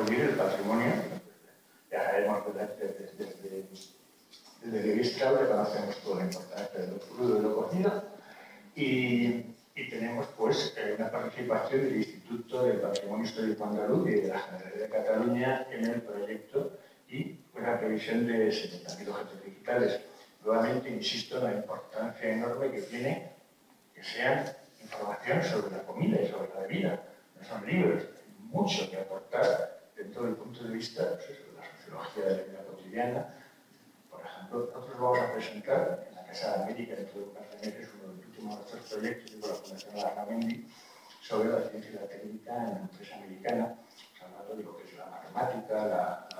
reunir el patrimonio. Ya sabemos desde que vista reconocemos toda la importancia de lo crudo y lo cocido. Y tenemos pues una participación del Instituto del Patrimonio Histórico Andaluz y de la Generalidad de Cataluña en el proyecto y una previsión de 70.000 objetos digitales. Nuevamente insisto en la importancia enorme que tiene que sean información sobre la comida y sobre la bebida. No son libros, hay mucho que aportar desde todo el punto de vista pues, de la sociología de la vida cotidiana. Por ejemplo, nosotros vamos a presentar en la Casa de América dentro de un par de meses uno de los últimos de nuestros proyectos con la Fundación Larramendi sobre la ciencia y la técnica en la empresa americana, hablando de lo que es la matemática, la